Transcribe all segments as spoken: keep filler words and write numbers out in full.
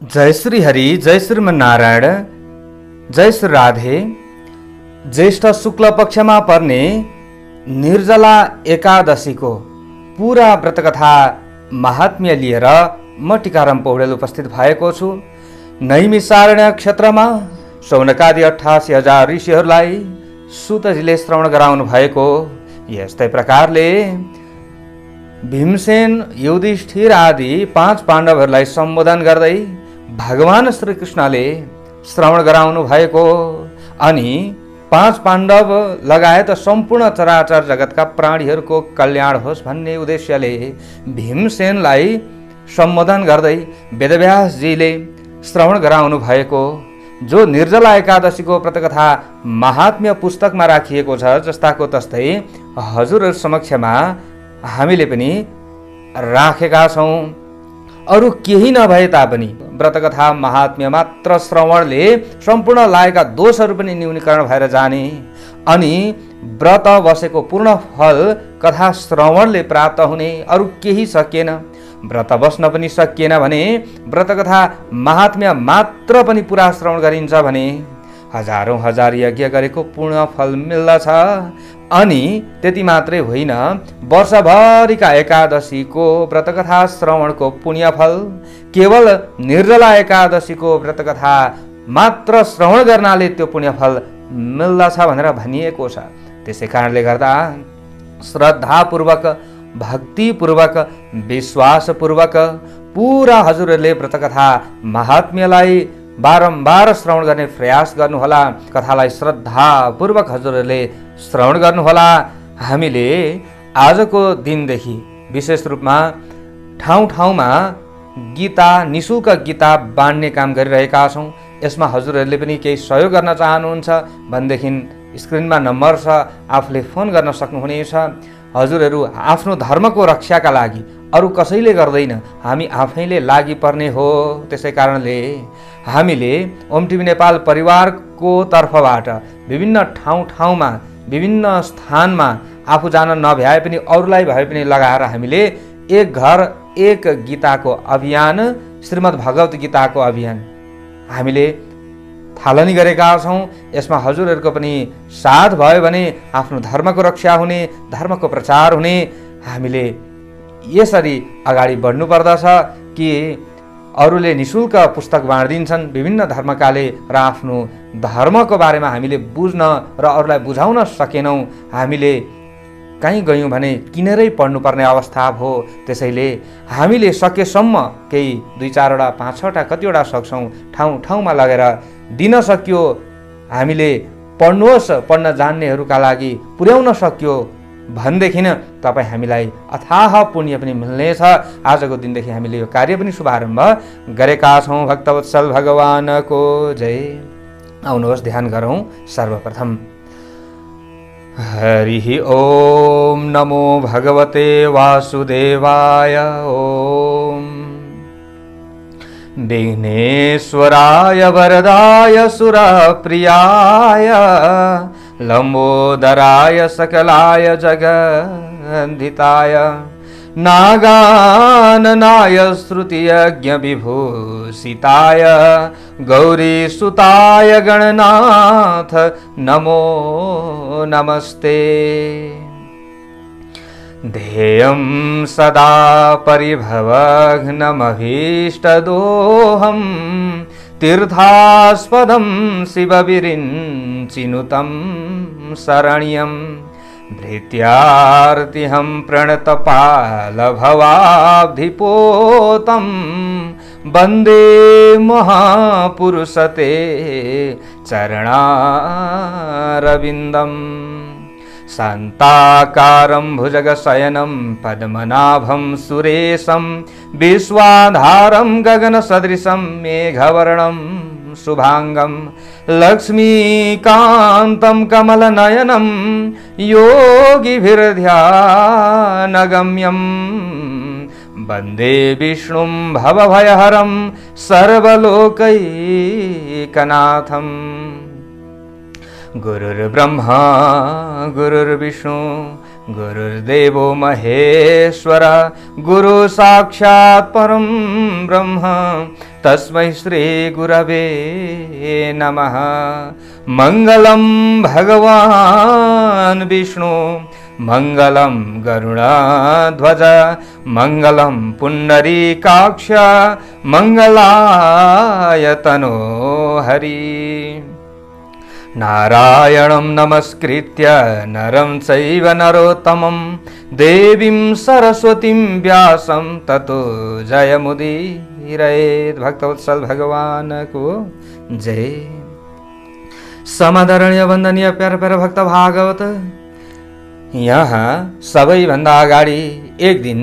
जय श्री हरि, जय श्रीमन्नारायण, जय श्री राधे। ज्येष्ठ शुक्ल पक्षमा पर्ने निर्जला एकादशीको पूरा व्रतकथा महात्म्य लिएर म टीकाराम पौडेल उपस्थित भएको छु। नैमिषारण्य क्षेत्रमा शौनकादि अठासी हजार ऋषिहरूलाई सुतजीले श्रवण गराउनु भएको। यस्तै प्रकारले भीमसेन, युधिष्ठिर आदि पाँच पाण्डवहरूलाई सम्बोधन गर्दै भगवान श्री कृष्णले श्रवण गराउनु भएको। अनि पाँच पाण्डव लगायत सम्पूर्ण चराचर जगतका प्राणीहरूको कल्याण होस् भन्ने उद्देश्यले भीमसेनलाई सम्बोधन गर्दै वेदव्यासजीले श्रवण गराउनु भएको। जो निर्जला एकादशीको व्रतकथा महात्म्य पुस्तकमा राखिएको छ, जस्ताको तस्तै हजुरहरु समक्षमा हामीले पनि राखेका छौं। अरु केही नभए तापनि व्रतकथा महात्म्य मात्र श्रवणले सम्पूर्ण लागेका दोषहरू पनि न्यूनीकरण भएर जाने, अनि व्रत बसेको पूर्ण फल कथा श्रवणले प्राप्त हुने। अरु केही सकिएन, व्रत बस्न पनि सकिएन भने व्रतकथा महात्म्य मात्र पनि पुरा श्रवण गरिन्छ भने हजारौं हजार यज्ञ गरेको पूर्ण फल मिल्दछ। अनि त्यति मात्रै होइन, वर्षभरिका एकादशीको व्रतकथा श्रवणको पुण्य फल केवल निर्जला एकादशीको व्रतकथा मात्र श्रवण गर्नाले त्यो पुण्य फल मिल्दछ भनेर भनिएको छ। त्यसै कारणले गर्दा श्रद्धापूर्वक, भक्तिपूर्वक, विश्वासपूर्वक पूरा हजुरहरूले व्रतकथा महात्म्यलाई बारम्बार श्रवण गर्ने प्रयास गर्नुहोला। कथालाई श्रद्धापूर्वक हजुरहरूले श्रवण गर्नुहोला। हामीले आजको दिनदेखि विशेष रूपमा ठाउँ ठाउँमा गीता, निशुल्क गीता बाँड्ने काम गरिरहेका छौँ। यसमा हजुरहरूले पनि केही सहयोग गर्न चाहनुहुन्छ भनेदेखि स्क्रिनमा नम्बर छ, आफूले फोन गर्न सक्नुहुनेछ। हजुरहरू आफ्नो धर्मको रक्षाका लागि अरु कसैले गर्दैन, हामी आफैले लागि पर्ने हो। त्यसै कारणले हामीले ओम टिभी नेपाल परिवारको तर्फबाट विभिन्न ठाउँ ठाउँमा, विभिन्न स्थानमा आफू जान नभ्याए पनि अरूलाई भए पनि लगाएर हामीले एक घर एक गीताको अभियान, श्रीमद् भगवत गीताको अभियान हामीले थालनी गरेका छौँ। यसमा हजुरहरूको पनि साथ भयो भने आफ्नो धर्मको रक्षा हुने, धर्मको प्रचार हुने। हामीले यसरी अगाडि बढ्नु पर्दछ कि अरूले निशुल्क पुस्तक बाँडिदिन्छन् विभिन्न धर्मकाले र आफ्नो धर्मको बारेमा हामीले बुझ्न र अरूलाई बुझाउन सकेनौँ। हामीले कहीँ गयौँ भने किनेरै पढ्नुपर्ने अवस्था हो। त्यसैले हामीले सकेसम्म केही दुई चारवटा, पाँच छवटा, कतिवटा सक्छौँ ठाउँ ठाउँमा लगेर दिन सकियो, हामीले पढ्नुहोस्, पढ्न जान्नेहरूका लागि पुर्याउन सक्यो भनेदेखि तपाईँ हामीलाई अथाह पुण्य पनि मिल्नेछ। आजको दिनदेखि हामीले यो कार्य पनि शुभारम्भ गरेका छौँ। भक्तवत्सल भगवानको जय। आउनुहोस् ध्यान गरौँ। सर्वप्रथम हरि ओम नमो भगवते वासुदेवाय। ओम विघ्नेश्वराय वरदाय सुरप्रियाय लंबोदराय सकलाय जगन्धिताय नागाननाय श्रुतियज्ञ विभूषिताय गौरीसुताय गणनाथ नमो नमस्ते। ध्येयं सदा परिभवघ्नमभीष्टदोहं तीर्थास्पदं शिवविरिञ्चिनुतं शरण्यं भृत्यार्तिहं प्रणतपालभवाब्धिपोतं वन्दे महापुरुषते चरणारविन्दम्। शान्ताकारं भुजगशयनं पद्मनाभं सुरेशं विश्वाधारं गगनसदृशं मेघवर्णं शुभांगं लक्ष्मीकान्तं कमलनयनं योगिभिर्ध्यानगम्यं वन्दे विष्णुं भवभयहरं सर्वलोकैकनाथम्। गुरुर्ब्रह्मा गुरुर्विष्णु गुरुर्देवो महेश्वर गुरु साक्षात् परं ब्रह्म तस्मै श्री गुरवे नमः। मङ्गलं भगवान् विष्णु मङ्गलं गरुडध्वज मङ्गलं पुण्डरीकाक्ष मङ्गलाय तनो हरि। नारायणं नमस्कृत्य नरं चैव नरोत्तमं देवीं सरस्वतीं व्यासं ततो जयमुदीरयेत्। भक्तवत्सल भगवान को जय। समादरणीय वन्दनीय प्यारा प्यारा भक्त भागवत, यहाँ सबैभन्दा अगाडि एक दिन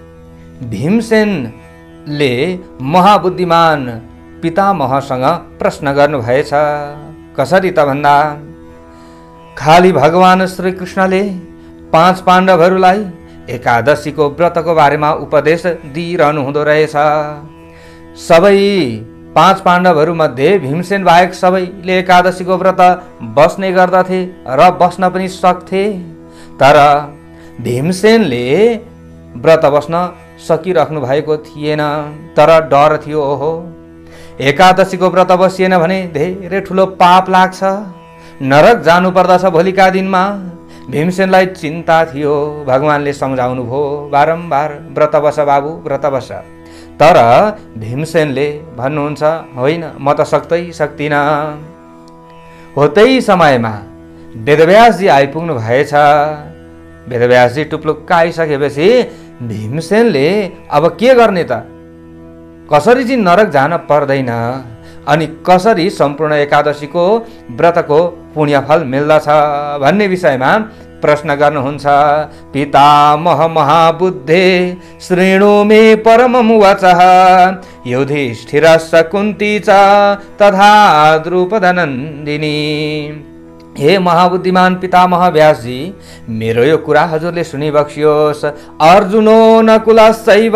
भीमसेनले महाबुद्धिमान पितामहसँग प्रश्न गर्नुभएछ। कसरी त भन्दा खाली भगवान श्री कृष्णले पाँच पाण्डवहरूलाई एकादशीको व्रतको बारेमा उपदेश दिइरहनु हुँदो रहेछ। सबै पाँच पाण्डवहरू मध्ये भीमसेन बाहेक सबैले एकादशीको व्रत बस्ने गर्दथे र बस्न पनि सक्थे। तर भीमसेनले व्रत बस्न सकिराख्नु भएको थिएन। तर डर थियो, ओहो एकादशीको व्रत बसिएन भने धेरै ठुलो पाप लाग्छ, नरक जानु पर्दछ भोलिका दिनमा। भीमसेनलाई चिन्ता थियो। भगवानले सम्झाउनु भयो बारम्बार, व्रत बस बाबु व्रत बस। तर भीमसेनले भन्नुहुन्छ होइन म त सक्दै सक्दिन। हो त्यही समयमा वेदव्यासजी आइपुग्नु भएछ। वेदव्यासजी टुप्लुक्क आइसकेपछि भीमसेनले अब के गर्ने त, कसरी चाहिँ नरक जान पर्दैन अनि कसरी सम्पूर्ण एकादशीको व्रतको पुण्यफल मिल्दछ भन्ने विषयमा प्रश्न गर्नुहुन्छ। पितामह महाबुद्धे श्रेणु मे परमं वचः युधिष्ठिरस्य कुन्ती च तथा द्रुपदनन्दिनी। हे महाबुद्धिमान पितामह व्यासजी, मेरो यो कुरा हजुरले सुनिबक्सियोस्। अर्जुनो नकुलश्चैव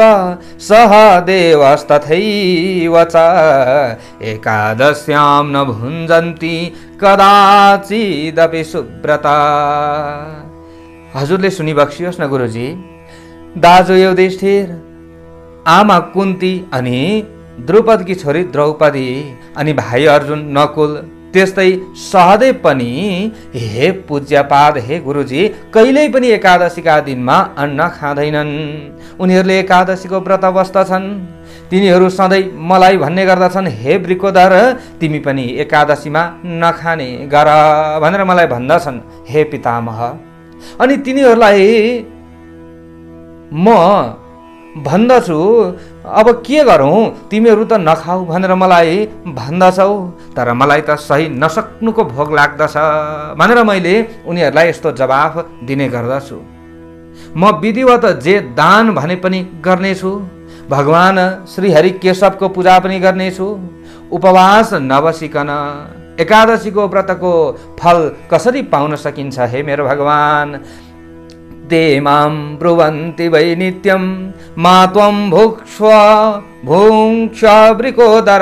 सहदेवस्तथैव च एकादश्यां न भुञ्जन्ति कदाचिदपि सुव्रता। हजुरले सुनिबक्सियोस् न गुरुजी। दाजु युधिष्ठिर, आमा कुन्ती अनि द्रुपदकी छोरी द्रौपदी अनि भाइ अर्जुन नकुल त्यस्तै सहदेव पनि हे पूज्यपाद हे गुरुजी कहिल्यै पनि एकादशीका दिनमा अन्न खाँदैनन्। उनीहरूले एकादशीको व्रत बस्दछन्। तिनीहरू सधैँ मलाई भन्ने गर्दछन् हे वृकोदर तिमी पनि एकादशीमा नखाने गर भनेर मलाई भन्दछन् हे पितामह। अनि तिनीहरूलाई म भन्दछु अब के गरौँ, तिमीहरू त नखाऊ भनेर मलाई भन्दछौ, तर मलाई त सही नसक्नुको भोग लाग्दछ भनेर मैले उनीहरूलाई यस्तो जवाफ दिने गर्दछु। म विधिवत जे दान भने पनि गर्नेछु, भगवान श्रीहरि केशवको पूजा पनि गर्नेछु। उपवास नबसिकन एकादशीको व्रतको फल कसरी पाउन सकिन्छ हे मेरो भगवान। ते मां ब्रुवन्ति वै नित्यं मा त्वं भुक्ष्व भुङ्क्ष वृकोदर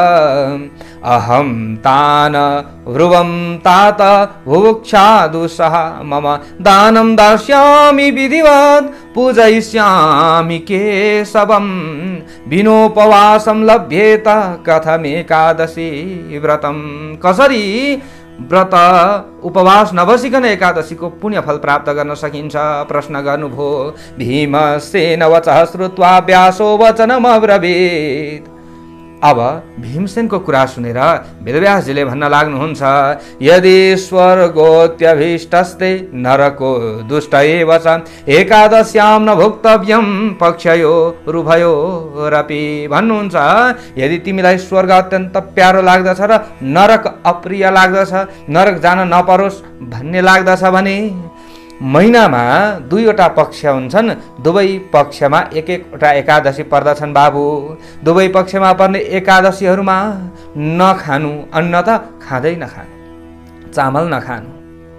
अहं तान ब्रुवं तात भुक्ष्यादुषः मम दानं दास्यामि विधिवत् पूजयिष्यामि केशवं विनोपवासं लभ्येत कथमेकादशी व्रतं। कसरी व्रत उपवास नबसिकन एकादशीको पुण्यफल प्राप्त गर्न सकिन्छ प्रश्न गर्नुभयो। भीमसेन वचः श्रुत्वा व्यासो वचनमब्रवीत्। अब भीमसेनको कुरा सुनेर वेदव्यासजीले भन्न लाग्नुहुन्छ यदि स्वर्गोत्यभीष्टस्ते नरको दुष्ट एव च एकादश्यां न भुक्तव्यं पक्षयो रुभयोरपि। भन्नुहुन्छ यदि तिमीलाई स्वर्ग अत्यन्त प्यारो लाग्दछ र नरक अप्रिय लाग्दछ, नरक जान नपरोस् भन्ने लाग्दछ भने महिनामा दुईवटा पक्ष हुन्छन्, दुवै पक्षमा एक एकवटा एकादशी पर्दछन् बाबु। दुवै पक्षमा पर्ने एकादशीहरूमा नखानु, अन्न त खाँदै नखानु, चामल नखानु।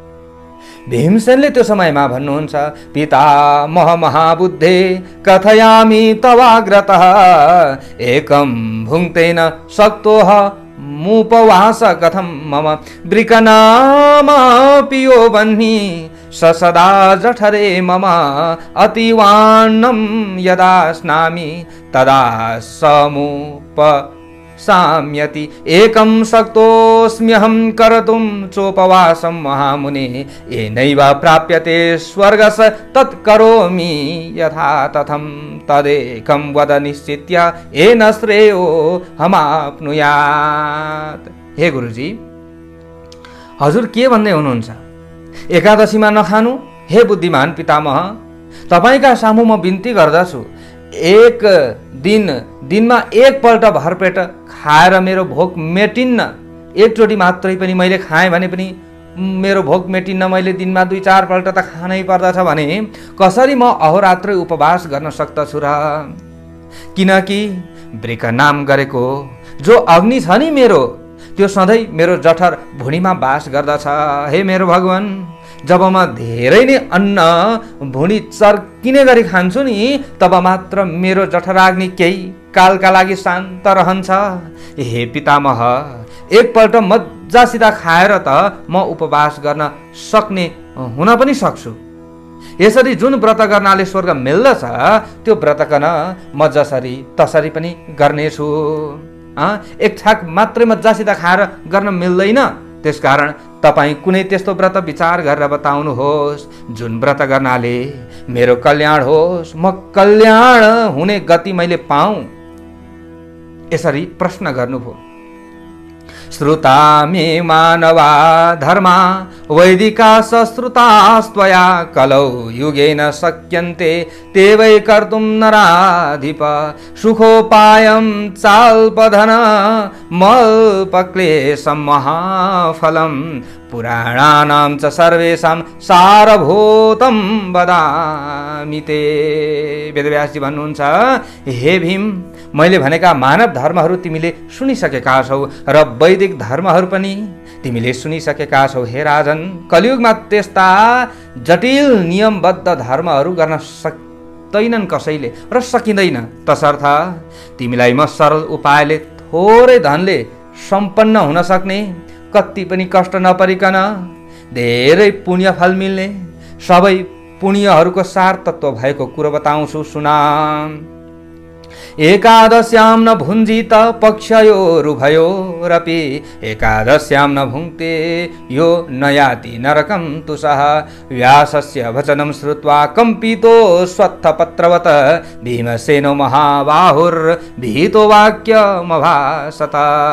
भीमसेनले त्यो समयमा भन्नुहुन्छ पितामह महाबुद्धे कथयामि तवाग्रतः एकं भुङ्क्तेन शक्तोः मुपवास कथं मम वृकनामापियो बह्नि सदा जठरे मम अतिवान्नं यदा स्नामि तदा समुप साम्यति एकं शक्तोऽस्म्यहं कर्तुं चोपवासं महामुने येनैव प्राप्यते स्वर्गस् तत् करोमि यथा तथं तदेकं वद निश्चित्य येन श्रेयो हमाप्नुयात्। हे गुरुजी, हजुर के भन्दै हुनुहुन्छ? एकादशीमा नखानु? हे बुद्धिमान पितामह, तपाईका सामु म बिन्ती गर्दछु, एक दिन दिनमा एकपल्ट भरपेट खाएर मेरो भोक मेटिन्न। एकचोटि मात्रै पनि मैले खाएँ भने पनि मेरो भोक मेटिन्न, मैले दिनमा दुई चार पल्ट त खानै पर्दछ भने कसरी म अहोरात्रै उपवास गर्न सक्दछु र? किनकि वृक नाम गरेको जो अग्नि छ नि मेरो, त्यो सधैँ मेरो जठर भुँडीमा बास गर्दछ। हे मेरो भगवान, जब म धेरै नै अन्न भुँडी चर्किने गरी खान्छु नि, तब मात्र मेरो जठराग्नि केही कालका लागि शान्त रहन्छ। हे पितामह, एकपल्ट मजासित खाएर त म उपवास गर्न सक्ने हुन पनि सक्छु। यसरी जुन व्रत गर्नाले स्वर्ग मिल्दछ त्यो व्रत गर्न म जसरी तसरी पनि गर्नेछु। एक छाक मात्रै मजासित खाएर गर्न मिल्दैन, त्यसकारण तपाईं कुनै त्यस्तो व्रत विचार गरेर बताउनुहोस् जुन व्रत गर्नाले मेरो कल्याण होस्, म कल्याण हुने गति मैले पाऊँ। यसरी प्रश्न गर्नुभयो। श्रुता मे मानवा धर्मा वैदिका सश्रुतास्त्वया कलौ युगेन शक्यन्ते ते वै कर्तुं नराधिप सुखोपायं चाल्पधन मल्पक्लेशं महाफलं पुराणानां च सर्वेषां सारभूतं वदामि ते। वेदव्यासजी भन्नुहुन्छ, हे भीम, मैले भनेका मानव धर्महरू तिमीले सुनिसकेका छौ र वैदिक धर्महरू पनि तिमीले सुनिसकेका छौ। हे राजन, कलियुगमा त्यस्ता जटिल नियमबद्ध धर्महरू गर्न सक्दैनन् कसैले र सकिँदैन। तसर्थ तिमीलाई म सरल उपायले थोरै धनले सम्पन्न हुन सक्ने, कति पनि कष्ट नपरिकन धेरै पुण्य फल मिल्ने, सबै पुण्यहरूको सार तत्व भएको कुरो बताउँछु, सुना। एकादश्यां न भुञ्जित पक्षयोरुभयोरपि एकादश्यां न भुङ्क्ते यो न याति नरकं तुषः। व्यासस्य वचनं श्रुत्वा कम्पितो स्वत्थपत्रवत् भीमसेनो महाबाहुर्भीतो वाक्यमभाषत।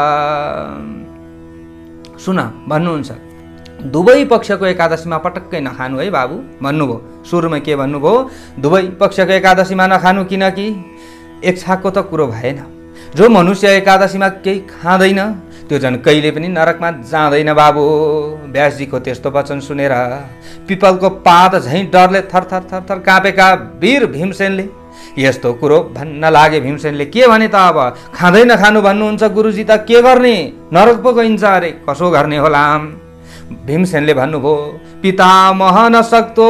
सुन, भन्नुहुन्छ दुवै पक्षको एकादशीमा पटक्कै नखानु है बाबु भन्नुभयो। सुरुमा के भन्नुभयो? दुवै पक्षको एकादशीमा नखानु, किनकि एक छाकको त कुरो भएन। जो मनुष्य एकादशीमा केही खाँदैन त्यो झन् कहिले पनि नरकमा जाँदैन बाबु। व्यासजीको त्यस्तो वचन सुनेर पिपलको पात झैँ डरले थरथर थरथर काँपेका वीर भीमसेनले यस्तो कुरो भन्न लागे। भीमसेनले के भने त अब खाँदै नखानु भन्नुहुन्छ गुरुजी, त के गर्ने? नरक पो गइन्छ अरे, कसो गर्ने होला? भीमसेनले भन्नुभयो, पितामह न सक्तो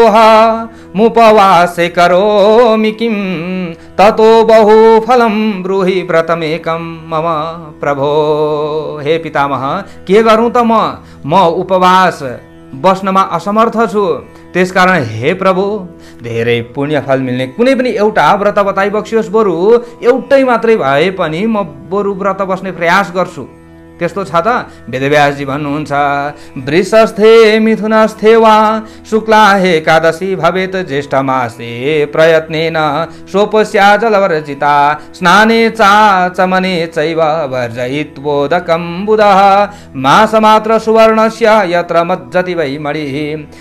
मुपवासे करोमि किं ततो बहु फलं ब्रूहि व्रतमेकं मम प्रभो। हे पितामह, के गरौँ त म म उपवास बस्नमा असमर्थ छु। त्यसकारण हे प्रभु, धेरै पुण्य फल मिल्ने कुनै पनि एउटा व्रत बताइबक्सियोस्। बरु एउटै मात्रै भए पनि म बरु व्रत बस्ने प्रयास गर्छु। त्यस्तो छ त? वेदव्यासजी भन्नुहुन्छ, वृषस्थे मिथुनस्थे वा शुक्ला एकादशी भवेत् ज्येष्ठ मासे प्रयत्नेन सोपस्या जलवर्जिता स्नाने चाचमने चैव वर्जयित्वोदकं बुधः मासमात्र सुवर्णस्य यत्र मज्जति वै मणिः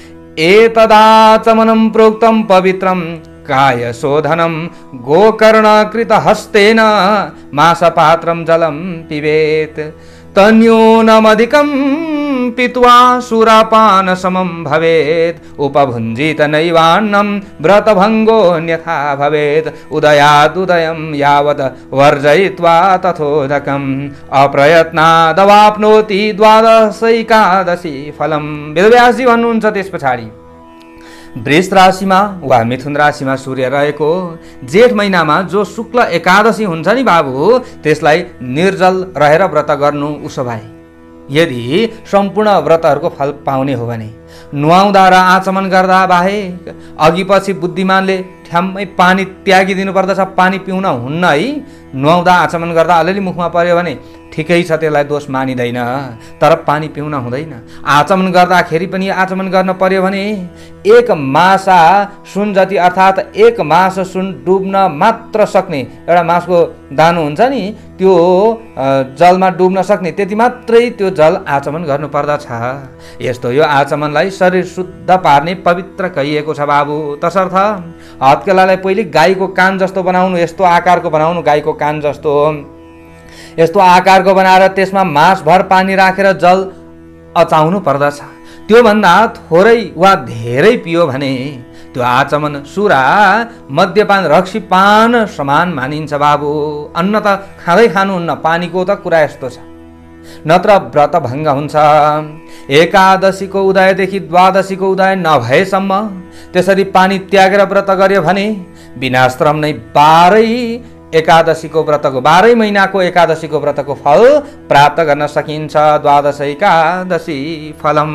एतदाचमनं प्रोक्तं पवित्रं काय शोधनं गोकर्णकृत हस्तेन मासपात्रं जलं पिबेत् तन्योनमधिकं पीत्वा सुरापान समं भवेत् उपभुञ्जीत नैवान्नं व्रतभङ्गोऽन्यथा भवेत् उदयादुदयं यावत् वर्जयित्वा तथोदकम् अप्रयत्नादवाप्नोति द्वादशैकादशी फलम्। वेदव्यासजी भन्नुहुन्छ त्यस पछाडि वृष राशिमा वा मिथुन राशिमा सूर्य रहेको जेठ महिनामा जो शुक्ल एकादशी हुन्छ नि बाबु, त्यसलाई निर्जल रहेर व्रत गर्नु। उसो भए यदि सम्पूर्ण व्रतहरूको फल पाउने हो भने नुहाउँदा र आचमन गर्दा बाहेक अघि पछि बुद्धिमानले ठ्याम्मै पानी त्यागिदिनु पर्दछ, पानी पिउन हुन्न है। नुहाउँदा आचमन गर्दा अलिअलि मुखमा पर्यो भने ठिकै छ, त्यसलाई दोष मानिँदैन, तर पानी पिउन हुँदैन। आचमन गर्दाखेरि पनि आचमन गर्न पर्यो भने एक मासा सुन जति अर्थात् एक मास सुन डुब्न मात्र सक्ने एउटा मासको दानो हुन्छ नि, त्यो जलमा डुब्न सक्ने त्यति मात्रै त्यो जल आचमन गर्नुपर्दछ। यस्तो यो आचमनलाई शरीर शुद्ध पार्ने पवित्र कहिएको छ बाबु। तसर्थ हत्केलालाई पहिले गाईको कान जस्तो बनाउनु, यस्तो आकारको बनाउनु, गाईको कान जस्तो यस्तो आकारको बनाएर त्यसमा मासभर पानी राखेर जल अचाउनु पर्दछ। त्योभन्दा थोरै वा धेरै पियो भने त्यो आचमन सुरा मद्यपान रक्सीपान समान मानिन्छ बाबु। अन्न त खाँदै खानुहुन्न, पानीको त कुरा यस्तो छ, नत्र व्रत भङ्ग हुन्छ। एकादशीको उदयदेखि द्वादशीको उदय नभएसम्म त्यसरी पानी त्यागेर व्रत गर्यो भने विनाश्रम नै बाह्रै एकादशीको व्रतको बाह्रै महिनाको एकादशीको व्रतको फल प्राप्त गर्न सकिन्छ। द्वादश एकादशी फलम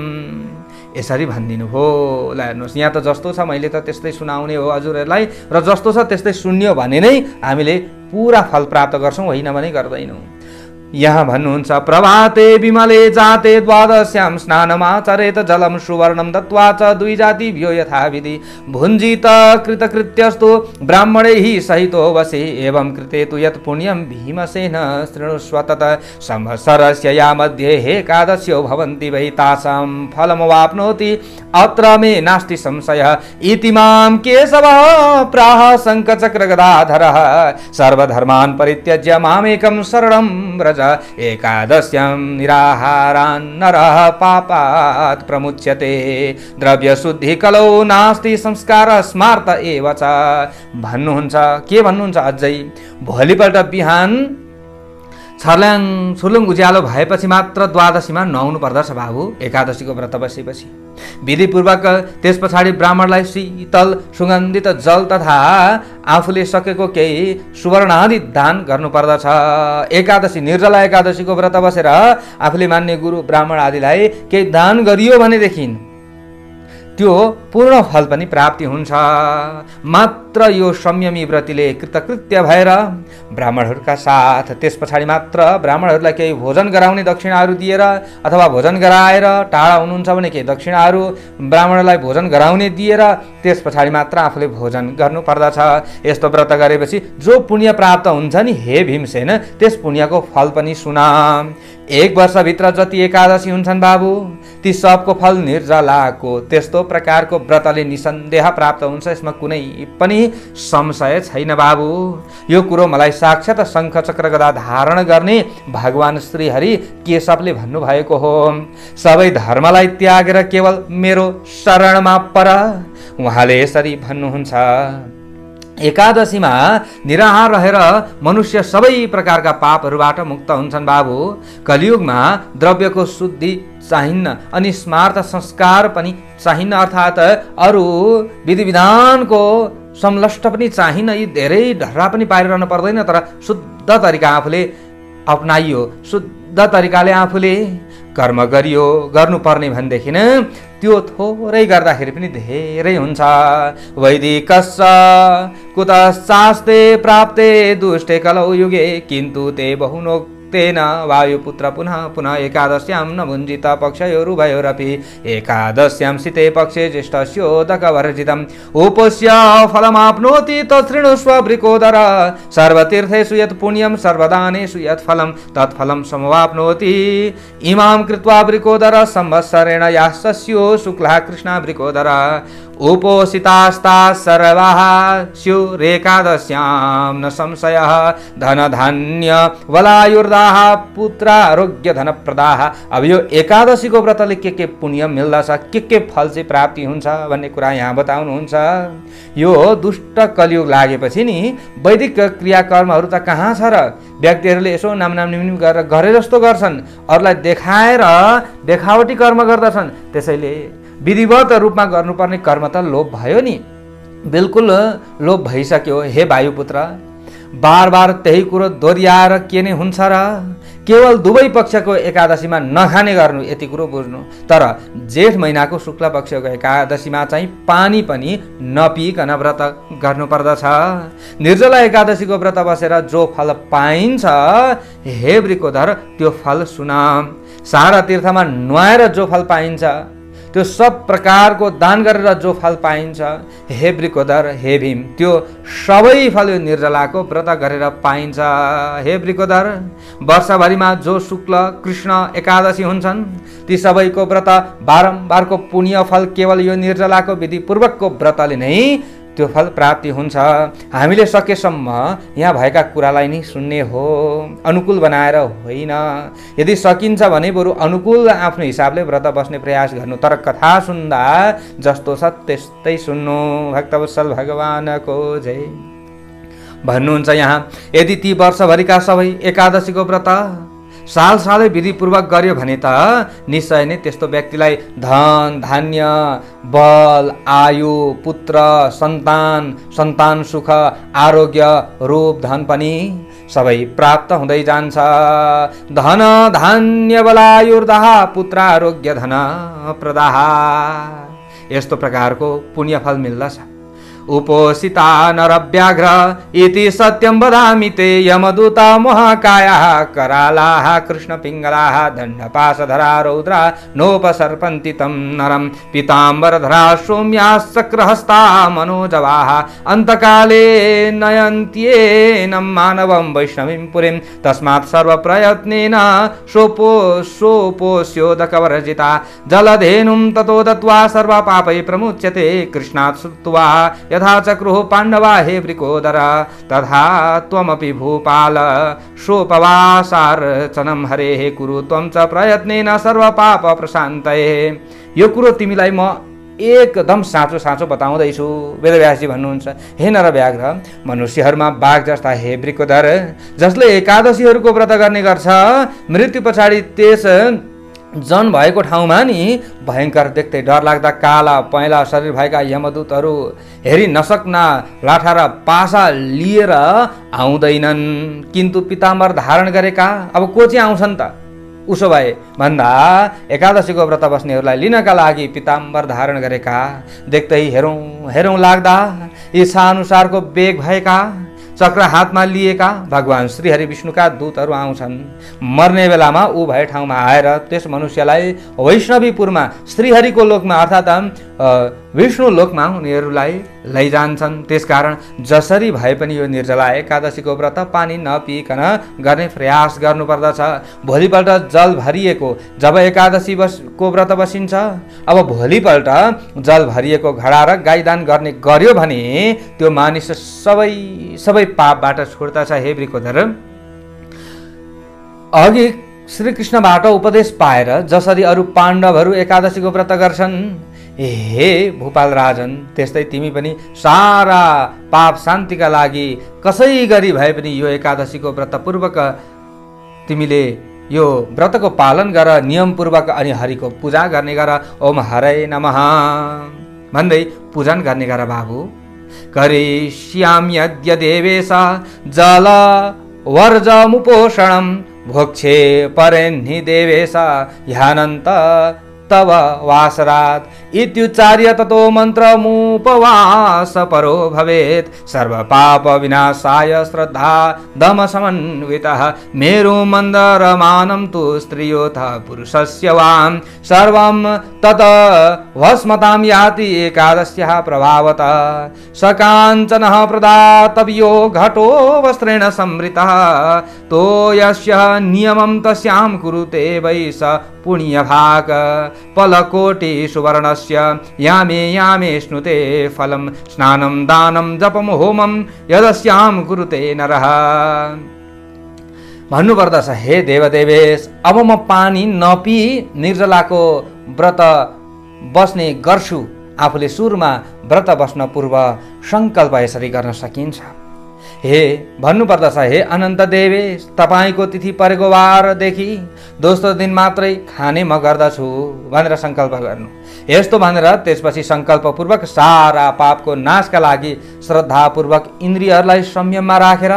यसरी भनिदिनु हो। ल हेर्नुहोस्, यहाँ त जस्तो छ मैले त त्यस्तै सुनाउने हो हजुरहरूलाई, र जस्तो छ त्यस्तै सुन्यो भने नै हामीले पुरा फल प्राप्त गर्छौँ, होइन भने गर्दैनौँ। यहाँ भन्नुहुन्छ प्रभाते विमले जाते द्वादश्याम स्नानमाचरेत जलम सुवर्णम दत्वा च दुई जाति भ्यो यथाविधि भुञ्जित कृतकृत्यस्तु ब्राह्मणैः सहितो वसे एवं कृते तु यत् पुण्यं भीमसेन शृणुष्व तत् संवत्सरस्य या मध्ये एकादश्यो भवन्ति वै तासां फलमवाप्नोति अत्र मे नास्ति संशयः इति मां केशवः प्राह शङ्खचक्रगदाधरः सर्वधर्मान् परित्यज्य मामेकं शरणं व्रज एकादश्यां निराहारान् नरः पापात् प्रमुच्यते द्रव्यशुद्धि कलौ नास्ति संस्कार स्मार्त एव च भन्नुहुन्छ। के भन्नुहुन्छ अझै, भोलिपल्ट बिहान छर्ल्याङ छुर्लुङ उज्यालो भएपछि मात्र द्वादशीमा नुहाउनु पर्दछ बाबु। एकादशीको व्रत बसेपछि विधिपूर्वक त्यस पछाडि ब्राह्मणलाई शीतल सुगन्धित जल तथा आफूले सकेको केही सुवर्णादि दान गर्नुपर्दछ। एकादशी निर्जला एकादशीको व्रत बसेर आफूले मान्ने गुरु ब्राह्मण आदिलाई केही दान गरियो भनेदेखि त्यो पूर्ण फल पनि प्राप्ति हुन्छ। मात्र यो संयमी व्रतीले कृतकृत्य भएर ब्राह्मणहरूका साथ त्यस पछाडि मात्र ब्राह्मणहरूलाई केही भोजन गराउने दक्षिणाहरू दिएर अथवा भोजन गराएर, टाढा हुनुहुन्छ भने केही दक्षिणाहरू ब्राह्मणलाई भोजन गराउने दिएर त्यस पछाडि मात्र आफूले भोजन गर्नुपर्दछ। यस्तो व्रत गरेपछि जो पुण्य प्राप्त हुन्छ नि हे भीमसेन, त्यस पुण्यको फल पनि सुना। एक वर्षभित्र जति एकादशी हुन्छन् बाबु, ती सबको फल निर्जलाको त्यस्तो प्रकारको व्रतले निसन्देह प्राप्त हुन्छ, यसमा कुनै पनि संशय छैन बाबु। यो कुरो मलाई साक्षात शङ्ख चक्र गदा धारण गर्ने भगवान श्रीहरि केशवले भन्नुभएको हो। सबै धर्मलाई त्यागेर केवल मेरो शरणमा पर, उहाँले यसरी भन्नुहुन्छ। एकादशीमा निराहार रहेर मनुष्य सबै प्रकारका पापहरूबाट मुक्त हुन्छन् बाबु। कलियुगमा द्रव्यको शुद्धि चाहिन्न अनि स्मार्त संस्कार पनि चाहिन्न, अर्थात् अरू विधि विधानको संलष्ट पनि चाहिन्न। यी धेरै ढर्रा पनि पारिरहनु पर्दैन, तर शुद्ध तरिका आफूले अपनाइयो, शुद्ध तरिकाले आफूले कर्म गरियो गर्नुपर्ने भनेदेखि त्यो थोरै गर्दाखेरि पनि धेरै हुन्छ। वैदिकस्स कुतश्चास्ते प्राप्ते दुष्टे कलौ युगे किन्तु ते बहुनोक्तेन वायुपुत्र पुनः पुनः एकादश्यां न भुञ्जित पक्षयोरुभयोरपि एकादश्यां सिते पक्षे ज्येष्ठस्योदकवर्जितम् उपस्य फलमाप्नोति तच्छृणुष्व वृकोदर सर्वतीर्थेषु यत् पुण्यं सर्वदानेषु यत् फलं तत्फलं समवाप्नोति इमां कृत्वा वृकोदर संवत्सरेण याः सस्यो शुक्लः कृष्णः वृकोदर उपोषितास्ता सर्वाः स्युरेकादश्यां न संशयः धनधान्य वलायुर्दाः पुत्रारोग्य धनप्रदाः। अब यो एकादशीको व्रतले के के पुण्य मिल्दछ, के के फल चाहिँ प्राप्ति हुन्छ भन्ने कुरा यहाँ बताउनुहुन्छ। यो दुष्ट कलियुग लागेपछि नि वैदिक क्रियाकर्महरू त कहाँ छ र, व्यक्तिहरूले यसो नाम नाम निम गरेर गरे जस्तो गर्छन्, अरूलाई देखाएर देखावटी कर्म गर्दछन्। त्यसैले विधिवत रूपमा गर्नुपर्ने कर्म त लोभ भयो नि, बिल्कुल लोभ भइसक्यो। हे वायुपुत्र, बार बार त्यही कुरो दोहोऱ्याएर के नै हुन्छ र? केवल दुवै पक्षको एकादशीमा नखाने गर्नु यति कुरो बुझ्नु। तर जेठ महिनाको शुक्ल पक्षको एकादशीमा चाहिँ पानी पनि नपिइकन व्रत गर्नुपर्दछ। निर्जला एकादशीको व्रत बसेर जो फल पाइन्छ हे वृकोदर त्यो फल सुन। सारा तीर्थमा नुहाएर जो फल पाइन्छ, त्यो सब प्रकारको दान गरेर जो फल पाइन्छ हे वृकोदर हे भीम, त्यो सबै फल यो निर्जलाको व्रत गरेर पाइन्छ हे वृकोदर। वर्षभरिमा जो शुक्ल कृष्ण एकादशी हुन्छन् ती सबैको व्रत बारम्बारको पुण्य फल केवल यो निर्जलाको विधिपूर्वकको व्रतले नै त्यो फल प्राप्ति हुन्छ। हामीले सकेसम्म यहाँ भएका कुरालाई नै सुन्ने हो, अनुकूल बनाएर होइन। यदि सकिन्छ भने बरु अनुकूल आफ्नो हिसाबले व्रत बस्ने प्रयास गर्नु। तर कथा सुन्दा जस्तो छ त्यस्तै सुन्नु। भक्तवत्सल भगवानको जय। भन्नुहुन्छ यहाँ, यदि ती वर्षभरिका सबै एकादशीको व्रत साल सालै विधिपूर्वक गर्यो भने त निश्चय नै त्यस्तो व्यक्तिलाई धन धान्य बल आयु पुत्र सन्तान सन्तान सुख आरोग्य रूप धन पनि सबै प्राप्त हुँदै जान्छ। धन धान्य बलायुर्दः पुत्र आरोग्य धन प्रदाः, यस्तो प्रकारको पुण्यफल मिल्दछ। उपोषिता नरव्याघ्र इति सत्यं वदामि ते यमदूता महाकायाः करालाः कृष्णपिङ्गलाः दण्डपाशधरा रौद्रा नोपसर्पन्ति तं नरं पीताम्बरधरा सौम्याः चक्रहस्ता मनोजवाः अन्तकाले नयन्त्येनं मानवं वैष्णवीं पुरीं तस्मात् सर्वप्रयत्नेन सोपो सोपोष्योदकवर्जिता जलधेनुं ततो दत्त्वा सर्वपापै प्रमुच्यते कृष्णात् श्रुत्वा यथा चक्रुः पाण्डवा हे वृकोदर तथा त्वमपि भूपाल सोपवासार्चनं हरेः कुरु त्वं च प्रयत्नेन सर्वपाप प्रशान्तये। यो कुरो तिमीलाई म एकदम साँचो साँचो बताउँदैछु। वेदव्यासजी भन्नुहुन्छ, हे नरव्याघ्र, मनुष्यहरूमा बाघ जस्ता हे वृकोदर जसले एकादशीहरूको व्रत गर्ने गर्छ, मृत्यु पछाडि त्यस जन भएको ठाउँमा नि भयङ्कर देख्दै डरलाग्दा काला पहेँला शरीर भएका यमदूतहरू हेरी नसक्ना लाठा र पासा लिएर आउँदैनन्, किन्तु पिताम्बर धारण गरेका अब को चाहिँ आउँछन् त? उसो भए भन्दा एकादशीको व्रत बस्नेहरूलाई लिनका लागि पिताम्बर धारण गरेका देख्दै हेरौँ हेरौँ लाग्दा इच्छा अनुसारको वेग भएका चक्र हातमा लिएका भगवान श्रीहरि विष्णुका दूतहरू आउँछन्। मर्ने बेलामा ऊ भए ठाउँमा आएर त्यस मनुष्यलाई वैष्णवीपुरमा श्रीहरिको लोकमा अर्थात् विष्णु लोकमा उनीहरूलाई लैजान्छन्। त्यसकारण जसरी भए पनि यो निर्जला एकादशीको व्रत पानी नपिइकन गर्ने प्रयास गर्नुपर्दछ। भोलिपल्ट जल भरिएको जब एकादशी को व्रत बसिन्छ, अब भोलिपल्ट जल भरिएको घडा र गाईदान गर्ने गर्यो भने त्यो मानिस सबै सबै पापबाट छुट्दछ। हे वृकोदर, अघि श्रीकृष्णबाट उपदेश पाएर जसरी अरू पाण्डवहरू एकादशीको व्रत गर्छन्, हे भूपाल राजन, त्यस्तै तिमी पनि सारा पाप शान्तिका लागि कसै गरी भए पनि यो एकादशीको व्रतपूर्वक तिमीले यो व्रतको पालन गर, नियमपूर्वक अनि हरिको पूजा गर्ने गर। ओम हरे नमः भन्दै पूजन गर्ने गर बाबु। करिष्याम्यद्य देवेश जल वर्जमुपोषणं भोक्षे परेन्हि देवेश ह्यानन्त तव वासरात् इत्युच्चार्य ततो मन्त्रमुपवास परो भवेत् सर्वपाप विनाशाय श्रद्धा दम समन्वितः मेरु मन्दरमानं तु स्त्रियोथ पुरुषस्य वां सर्वं तत भस्मतां याति एकादश्याः प्रभावतः सकाञ्चनः प्रदातव्यो घटो वस्त्रेण संवृतः तो यस्य नियमं तस्यां कुरुते वै स पुण्यभाग पलकोटि सुवर्णस्य यामे यामे स्नुते फलं स्नानं दानं जपं होमं यदस्यां कुरुते नरः। भन्नुपर्दछ, हे देवदेवेश, अब म पानी नपी निर्जलाको व्रत बस्ने गर्छु। आफूले सुरुमा व्रत बस्न पूर्व संकल्प यसरी गर्न सकिन्छ। हे भन्नुपर्दछ, हे अनन्त देवेश, तपाईँको तिथि परेको वारदेखि दोस्रो दिन मात्रै खाने म गर्दछु भनेर संकल्प गर्नु। यस्तो भनेर त्यसपछि संकल्पपूर्वक सारा पापको नाशका लागि श्रद्धापूर्वक इन्द्रियहरूलाई संयममा राखेर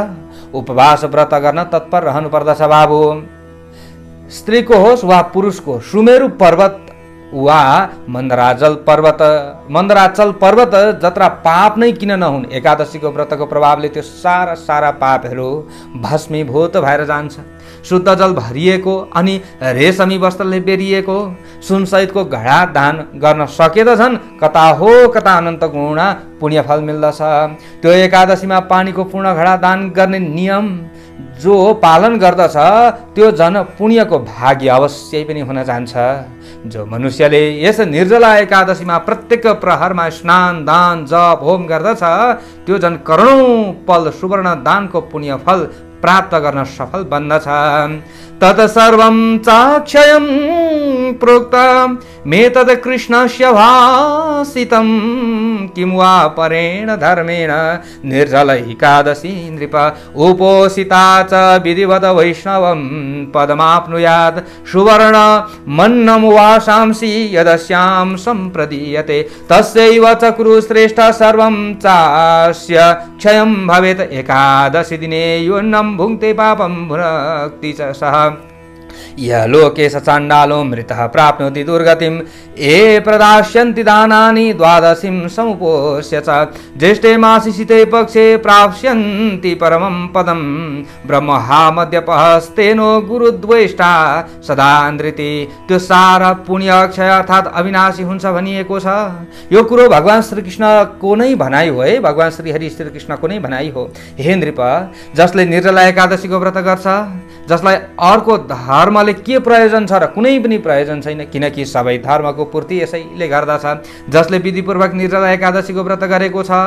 उपवास व्रत गर्न तत्पर रहनु पर्दछ बाबु। स्त्रीको होस् वा पुरुषको सुमेरु पर्वत वा मन्दराचल पर्वत मन्दराचल पर्वत जत्रा पाप नै किन नहुन्, एकादशीको व्रतको प्रभावले त्यो सारा सारा पापहरू भस्मीभूत भएर जान्छ। शुद्ध जल भरिएको अनि रेशमी वस्त्रले बेरिएको सुनसहितको घडा दान गर्न सके त झन् कता हो कता अनन्त गुणा पुण्यफल मिल्दछ। त्यो एकादशीमा पानीको पूर्ण घडा दान गर्ने नियम जो पालन गर्दछ त्यो जन पुण्यको भाग्य अवश्य पनि हुन जान्छ। जो मनुष्यले यस निर्जला एकादशीमा प्रत्येक प्रहरमा स्नान दान जप होम गर्दछ त्यो जन करोडौं पल सुवर्ण दानको पुण्यफल प्राप्त गर्न सफल बन्दछ। तत्सर्वं चाक्षयं प्रोक्तं मे तत् कृष्णस्य भासितं किं वा परेण धर्मेण निर्जल एकादशी नृप उपोषिता च विधिवत वैष्णवं पदमाप्नुयात् सुवर्ण मन्नं वासांसि यदस्यां सम्प्रदीयते तस्यैव च कुरु श्रेष्ठ सर्वं चास्य क्षयं भवेत् एकादशी दिने योन्नं भुङ्क्ते पापं भुनक्ति च सः यः लोके स चाण्डालो मृतः प्राप्नोति दुर्गतिं ये प्रदास्यन्ति दानानि द्वादशीं समुपोष्य च ज्येष्ठे मासि शीते पक्षे प्राप्स्यन्ति परमं पदं ब्रह्महा मध्यपहस्तेनो गुरुद्वेष्टा सदा नृति। त्यो सारा पुण्य अक्षय अर्थात् अविनाशी हुन्छ भनिएको छ। यो कुरो भगवान श्रीकृष्णको नै भनाइ हो है, भगवान श्रीहरि श्रीकृष्णको नै भनाइ हो। हे नृप, जसले निर्जला एकादशीको व्रत गर्छ जसलाई अर्को धर्मले के प्रयोजन छ र कुनै पनि प्रयोजन छैन, किनकि सबै धर्मको पूर्ति यसैले गर्दछ। जसले विधिपूर्वक निर्जला एकादशीको व्रत गरेको छ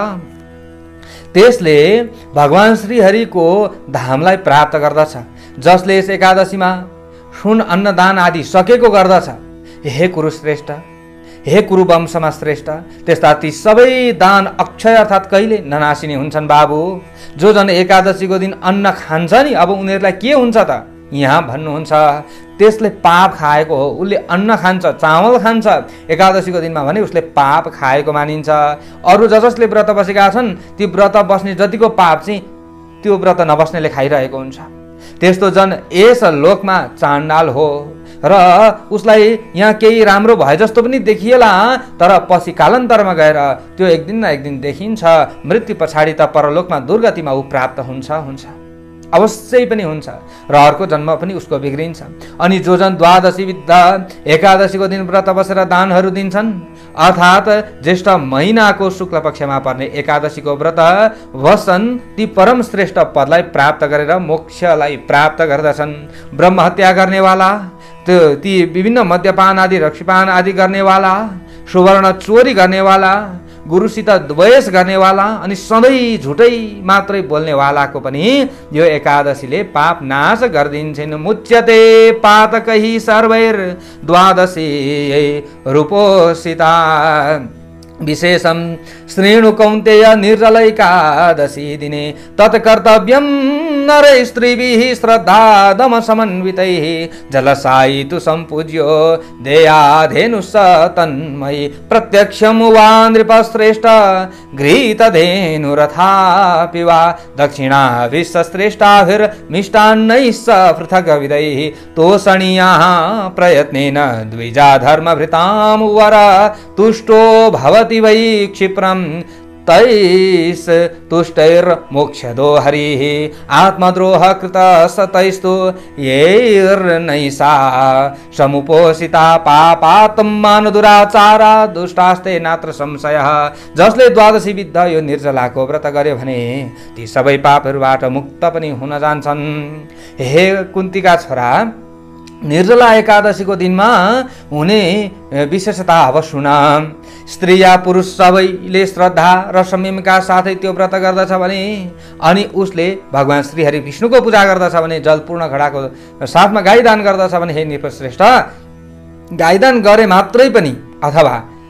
त्यसले भगवान श्रीहरिको धामलाई प्राप्त गर्दछ। जसले यस एकादशीमा सुन अन्नदान आदि सकेको गर्दछ, हे कुरुश्रेष्ठ, हे कुरु वंशमा श्रेष्ठ, त्यस्ता ती सबै दान अक्षय अर्थात् कहिले ननासिने हुन्छन् बाबु। जो जन एकादशीको दिन अन्न खान्छ नि, अब उनीहरूलाई के हुन्छ त यहाँ भन्नुहुन्छ, त्यसले पाप खाएको हो। उसले अन्न खान्छ, चामल खान्छ एकादशीको दिनमा भने उसले पाप खाएको मानिन्छ। अरू ज जसले व्रत बसेका छन् ती व्रत बस्ने जतिको पाप चाहिँ त्यो व्रत नबस्नेले खाइरहेको हुन्छ। त्यस्तो जन यस लोकमा चाण्डाल हो र उसलाई यहाँ केही राम्रो भए जस्तो पनि देखिएला, तर पछि कालान्तरमा गएर त्यो एक दिन न एक दिन देखिन्छ। मृत्यु पछाडि त परलोकमा दुर्गतिमा ऊ प्राप्त हुन्छ हुन्छ अवश्य पनि हुन्छ र अर्को जन्म पनि उसको बिग्रिन्छ। अनि जो जन द्वादशी विद्या एकादशीको दिन व्रत बसेर दानहरू दिन्छन् अर्थात् ज्येष्ठ महिनाको शुक्ल पक्षमा पर्ने एकादशीको व्रत बस्छन् ती परम श्रेष्ठ पदलाई प्राप्त गरेर मोक्षलाई प्राप्त गर्दछन्। ब्रह्म हत्या गर्नेवाला, त्यो ती विभिन्न मद्यपान आदि रक्सीपान आदि गर्नेवाला, सुवर्ण चोरी गर्नेवाला, गुरुसित द्वेष गर्नेवाला अनि सधैँ झुटै मात्रै बोल्नेवालाको पनि यो एकादशीले पाप नाश गरिदिन्छन्। मुच्यते पातकैः सर्वैर् द्वादशी रूपोषिता विशेषं श्रेणु कौन्तेय निर्जल एकादशी दिने तत्कर्तव्यं नरै स्त्रीभिः श्रद्धा दम समन्वितैः जलसायितु सम्पूज्यो देयाधेनुः तन्मयी प्रत्यक्षं वा नृपश्रेष्ठ घृतधेनुरथापि वा दक्षिणाभिश्रेष्ठाभिर्मिष्टान्नैः स पृथग्विधैः तोषणीयाः प्रयत्नेन द्विजा धर्मभृतां वर तुष्टो भवति वै क्षिप्रं तैस् तुष्टैर्मोक्षदो हरिः आत्मद्रोह कृत सतैस्तु यैर्नैषा समुपोषिता पापात्मान दुराचारा दुष्टास्ते नात्र संशयः। जसले द्वादशी विद्ध यो निर्जलाको व्रत गर्यो भने ती सबै पापहरूबाट मुक्त पनि हुन जान्छन्। हे कुन्तीका छोरा, निर्जला एकादशीको दिनमा हुने विशेषता अब सुन। स्त्री या पुरुष सबैले श्रद्धा र संयमका साथै त्यो व्रत गर्दछ भने अनि उसले भगवान श्रीहरि विष्णुको पूजा गर्दछ भने जलपूर्ण घडाको साथमा गाईदान गर्दछ भने हे नृपश्रेष्ठ, गाईदान गरे मात्रै पनि अथवा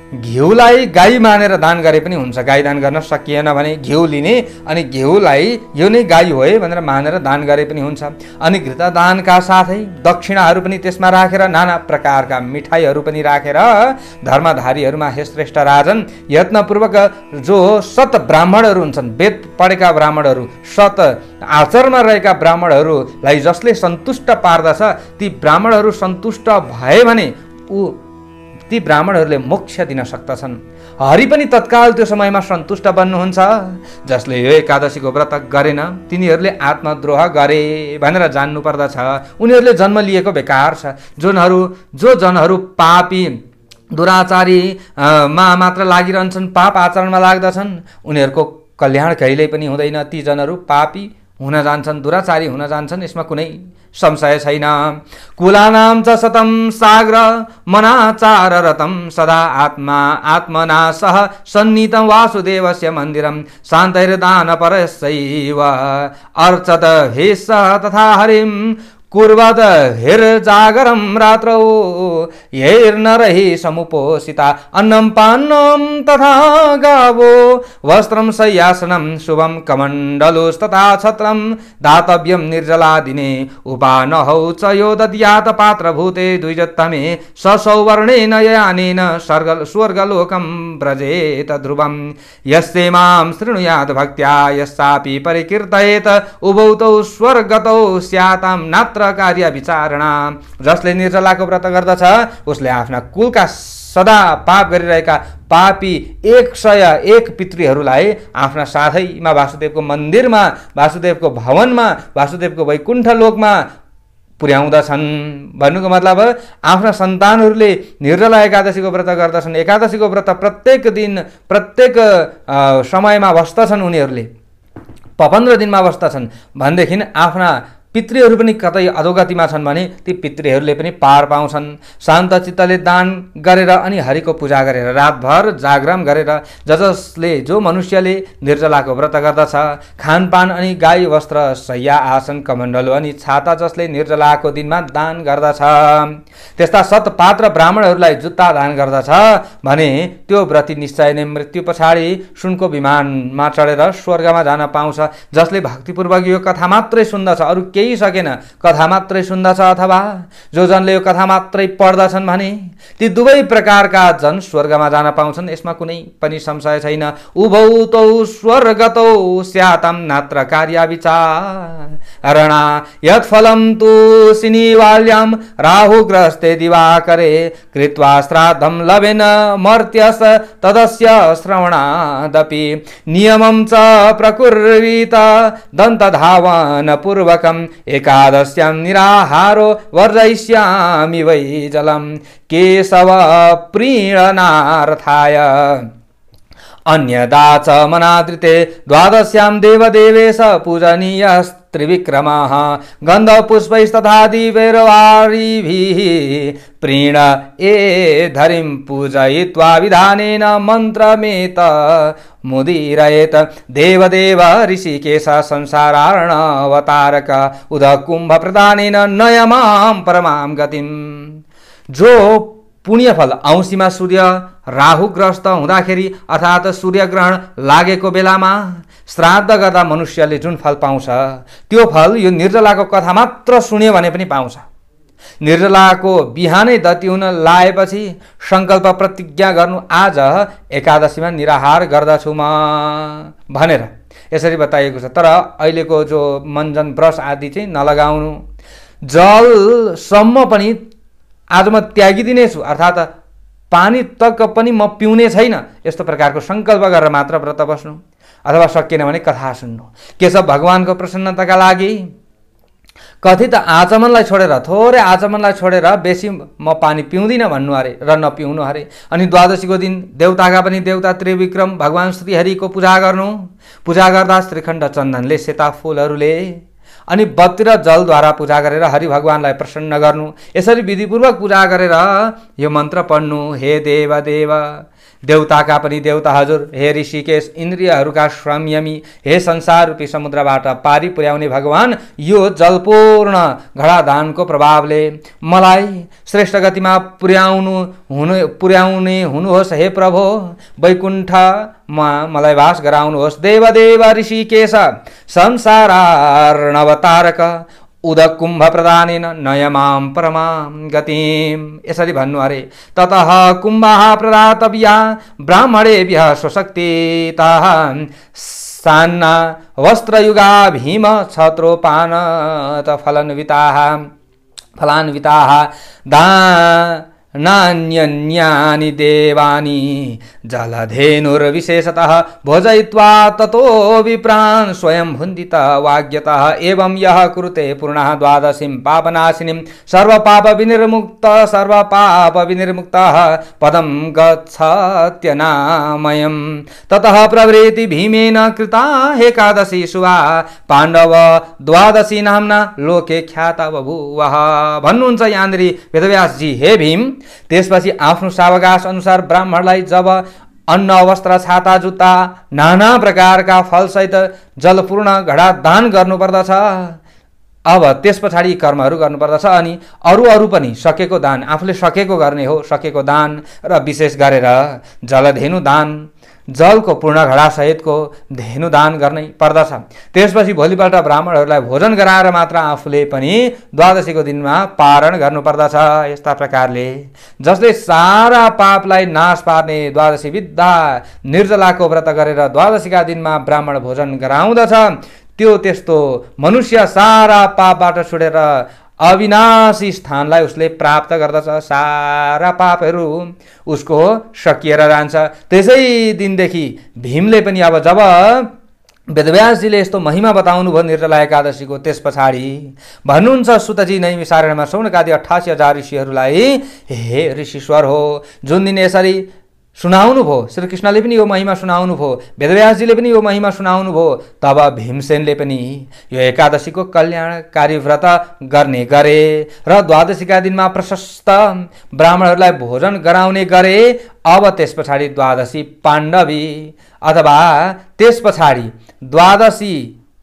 घिउलाई गाई मानेर दान गरे पनि हुन्छ। गाई दान गर्न सकिएन भने घिउ लिने अनि घिउलाई यो नै गाई हो भनेर मानेर दान गरे पनि हुन्छ। अनि घृतदानका साथै दक्षिणाहरू पनि त्यसमा राखेर नाना प्रकारका मिठाईहरू पनि राखेर धर्मधारीहरूमा हे श्रेष्ठ राजन, यत्नपूर्वक जो सत ब्राह्मणहरू हुन्छन्, वेद पढेका ब्राह्मणहरू, सत आचरणमा रहेका ब्राह्मणहरूलाई जसले सन्तुष्ट पार्दछ, ती ब्राह्मणहरू सन्तुष्ट भए भने ऊ ती ब्राह्मणहरूले मोक्ष दिन सक्दछन्। हरि पनि तत्काल त्यो समयमा सन्तुष्ट बन्नुहुन्छ। जसले यो एकादशीको व्रत गरेन तिनीहरूले आत्मद्रोह गरे भनेर जान्नु पर्दछ। उनीहरूले जन्म लिएको बेकार छ। जुनहरू जो जनहरू पापी दुराचारी मा मात्र लागिरहन्छन्, पाप आचरणमा लाग्दछन्, उनीहरूको कल्याण कहिल्यै पनि हुँदैन। ती जनहरू पापी हुन जान्छन्, दुराचारी हुन जान्छन्, यसमा कुनै संशय छैन। कुलानां च शतं साग्र मनाचार रतं सदा आत्मा आत्मना सह सन्निहितं वासुदेवस्य मन्दिरं शान्तैर्दान परस्यैव अर्चत भेषः तथा हरिं कुर्वत हिर्जागरं रात्रौ यैर्नरैः समुपोषिता अन्नं पान्नं तथा गावो वस्त्रं शय्यासनं शुभं कमण्डलुस्तथा छत्रं दातव्यं निर्जलादिने उपानहौ च यो दद्यात् पात्रभूते द्विजत्तमे ससौवर्णेन यानेन स्वर्ग स्वर्गलोकं व्रजेत ध्रुवं यस्ते मां शृणुयात् भक्त्या यस्सापि परिकीर्तयेत उभौ तौ स्वर्गतौ स्यातां नात्र कार्य विचारणा। जसले निर्जलाको व्रत गर्दछ उसले आफ्ना कुलका सदा पाप गरिरहेका पापी एक सय एक पितृहरूलाई आफ्ना साथैमा वासुदेवको मन्दिरमा, वासुदेवको भवनमा, वासुदेवको वैकुण्ठ लोकमा पुर्याउँदछन्। भन्नुको मतलब आफ्ना सन्तानहरूले निर्जला एकादशीको व्रत गर्दछन्। एकादशीको व्रत प्रत्येक दिन प्रत्येक समयमा बस्दछन्। उनीहरूले पन्ध्र दिनमा बस्दछन् भनेदेखि आफ्ना पितृहरू पनि कतै अधोगतिमा छन् भने ती पितृहरूले पनि पार पाउँछन्। शान्त चित्तले दान गरेर अनि हरिको पूजा गरेर रातभर जागरण गरेर जसले जो मनुष्यले निर्जलाको व्रत गर्दछ, खानपान अनि गाई वस्त्र शय्या आसन कमण्डलो अनि छाता जसले निर्जलाको दिनमा दान गर्दछ, त्यस्ता सतपात्र ब्राह्मणहरूलाई जुत्ता दान गर्दछ भने त्यो व्रती निश्चय नै मृत्यु पछाडि सुनको विमानमा चढेर स्वर्गमा जान पाउँछ। जसले भक्तिपूर्वक यो कथा मात्रै सुन्दछ, अरू केही सकेन, कथा मात्रै सुन्दछ अथवा जो जनले यो कथा मात्रै पढ्दछन् भने ती दुवै प्रकारका जन स्वर्गमा जान पाउँछन्। यसमा कुनै पनि संशय छैन। उभौ तौ स्वर्गतौ स्यातं नात्र कार्य विचारणा यत्फलं तु सिनिवाल्यां राहुग्रस्ते दिवाकरे कृत्वा श्राद्धं लभेन मर्त्यस तदस्य श्रवणादपि नियमं च प्रकुर्वीत दन्तधावन पूर्वकम् एकादश्यां निराहारो वर्जयिष्यामि वै जलं केशव प्रीणनार्थाय अन्यदा च मनादृते द्वादश्यां देवदेवेश पूजनीयः त्रिविक्रमः गन्धपुष्पैस्तथा दीपैर्वारिभिः प्रीण ए धरिं पूजयित्वा विधानेन मन्त्रमेत मुदीरयेत देवदेव ऋषिकेश संसारार्णवतारक उद कुम्भ प्रदानेन नयमां परमां गतिं। जो पुण्यफल औँसीमा सूर्य राहुग्रस्त हुँदाखेरि अर्थात् सूर्यग्रहण लागेको बेलामा श्राद्ध गर्दा मनुष्यले जुन फल पाउँछ त्यो फल यो निर्जलाको कथा मात्र सुन्यो भने पनि पाउँछ। निर्जलाको बिहानै दति हुन लाएपछि संकल्प प्रतिज्ञा गर्नु, आज एकादशीमा निराहार गर्दछु म भनेर यसरी बताइएको छ। तर अहिलेको जो मञ्जन ब्रस आदि चाहिँ नलगाउनु, जलसम्म पनि आज म त्यागिदिनेछु अर्थात् पानी तक पनि म पिउने छैन, यस्तो प्रकारको संकल्प गरेर मात्र व्रत बस्नु अथवा सकिएन भने कथा सुन्नु। केशव भगवानको प्रसन्नताका लागि कथित आचमनलाई छोडेर, थोरै आचमनलाई छोडेर बेसी म पानी पिउँदिन भन्नु अरे र नपिउनु अरे। अनि द्वादशीको दिन देवताका पनि देवता त्रिविक्रम भगवान श्रीहरिको पूजा गर्नु। पूजा गर्दा श्रीखण्ड चन्दनले, सेता फुलहरूले अनि बत्ती र जलद्वारा पूजा गरेर हरि भगवानलाई प्रसन्न गर्नु। यसरी विधिपूर्वक पूजा गरेर यो मन्त्र पढ्नु। हे देव देव देवताका पनि देवता हजुर, हे ऋषिकेश, इन्द्रियहरूका संयमी, हे संसार रूपी समुद्रबाट पारी पुर्याउने भगवान, यो जलपूर्ण घडादानको प्रभावले मलाई श्रेष्ठ गतिमा पुर्याउनु हुनु पुर्याउने हुनुहोस्। हे प्रभो, वैकुण्ठमा मलाई वास गराउनुहोस्। देवदेव ऋषिकेश, संसारार्णवतारक, उदक कुम्भ प्रदानेन नयमां परमां गतिम। यसरी भन्नु अरे। ततः कुम्भः प्रदातव्या ब्राह्मणेभ्यः स्वशक्तितः सान्ना वस्त्रयुगा भीम छत्रोपानत फलान्विताः फलान्विताः दा नान्यन्यानि देवानि जलधेनुर्विशेषतः भोजयित्वा ततो विप्रान् स्वयं भुन्दित वाग्यतः। एवं यः कुरुते पूर्णः द्वादशीं पापनाशिनीं सर्वपाप विनिर्मुक्त सर्वपाप विनिर्मुक्तः पदं गच्छत्यनामयम्। ततः प्रवृत्ति भीमेन कृता एकादशी शुभा पाण्डव द्वादशी नाम्ना लोके ख्याता बभूवः। भन्नुहुन्छ यहाँनिर वेदव्यासजी, हे भीम, त्यसपछि आफ्नो सावकाश अनुसार ब्राह्मणलाई जब अन्न वस्त्र छाता जुत्ता नाना प्रकारका फलसहित जलपूर्ण घडा दान गर्नुपर्दछ। अब त्यस पछाडि कर्महरू गर्नुपर्दछ अनि अरू अरू पनि सकेको दान आफूले सकेको गर्ने हो। सकेको दान र विशेष गरेर जलधेनु दान, जलको पूर्ण घडा सहितको धेनु दान गर्नै पर्दछ। त्यसपछि भोलिपल्ट ब्राह्मणहरूलाई भोजन गराएर मात्र आफूले पनि द्वादशीको दिनमा पारण गर्नुपर्दछ। यस्ता प्रकारले जसले सारा पापलाई नाश पार्ने द्वादशी विद्या निर्जलाको व्रत गरेर द्वादशीका दिनमा ब्राह्मण भोजन गराउँदछ, त्यो त्यस्तो मनुष्य सारा पापबाट छुटेर अविनाशी स्थानलाई उसले प्राप्त गर्दछ। सारा पापहरू उसको सकिएर जान्छ। त्यसै दिनदेखि भीमले पनि अब जब वेदव्यासजीले यस्तो महिमा बताउनु भयो निर्जला एकादशीको, त्यस पछाडि भन्नुहुन्छ सुतजी नैमिषारण्यमा सौनकादि अठासी हजार ऋषिहरूलाई, हे ऋषीश्वर हो, जुन दिन यसरी सुनाउनु भयो, श्रीकृष्णले पनि यो महिमा सुनाउनु भयो, वेदव्यासजीले पनि यो महिमा सुनाउनु भयो, तब भीमसेनले पनि यो एकादशीको कल्याणकारी व्रत गर्ने गरे र द्वादशीका दिनमा प्रशस्त ब्राह्मणहरूलाई भोजन गराउने गरे। अब त्यस पछाडि द्वादशी पाण्डवी अथवा त्यस पछाडि द्वादशी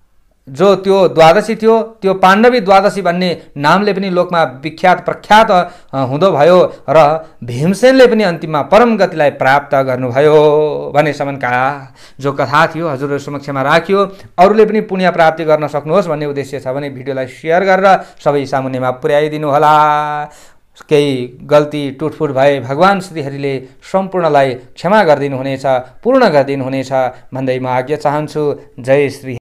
जो त्यो द्वादशी थियो त्यो पाण्डवी द्वादशी भन्ने नामले पनि लोकमा विख्यात प्रख्यात हुँदो भयो र भीमसेनले पनि अन्तिममा परम गतिलाई प्राप्त गर्नुभयो भन्ने सम्मका जो कथा थियो हजुरहरु समक्षमा राखियो। अरूले पनि पुण्य प्राप्ति गर्न सक्नुहोस् भन्ने उद्देश्य छ भने भिडियोलाई शेयर गरेर सबै सामुन्नेमा पुर्याइदिनु होला। केही गल्ती टुटफुट भए भगवान श्रीहरिले सम्पूर्णलाई क्षमा गरिदिनु हुनेछ, पूर्ण गरिदिनु हुनेछ भन्दै म आज्ञा चाहन्छु। जय श्री